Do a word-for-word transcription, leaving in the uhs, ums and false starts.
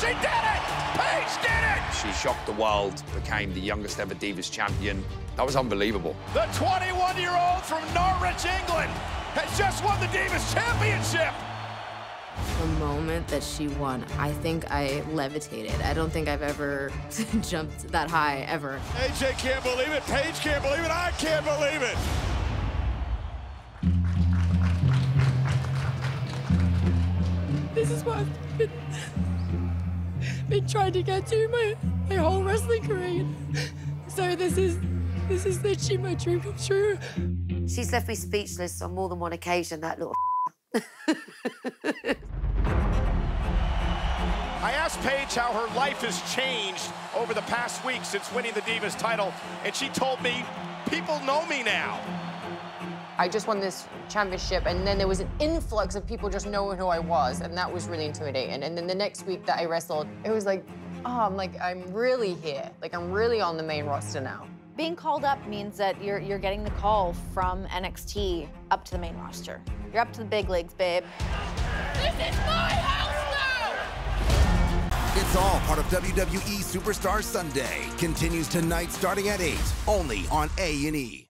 She did it! Paige did it! She shocked the world, became the youngest ever Divas champion. That was unbelievable. The twenty-one-year-old from Norwich, England, has just won the Divas Championship! The moment that she won, I think I levitated. I don't think I've ever jumped that high, ever. A J can't believe it, Paige can't believe it, I can't believe it! This is what I've been, been trying to get to my, my whole wrestling career. So this is, this is literally my dream come true. She's left me speechless on more than one occasion, that little I asked Paige how her life has changed over the past week since winning the Divas title, and she told me, people know me now. I just won this championship, and then there was an influx of people just knowing who I was, and that was really intimidating. And then the next week that I wrestled, it was like, oh, I'm like, I'm really here. Like, I'm really on the main roster now. Being called up means that you're, you're getting the call from N X T up to the main roster. You're up to the big leagues, babe. This is my house now! It's all part of W W E Superstar Sunday. Continues tonight starting at eight, only on A and E.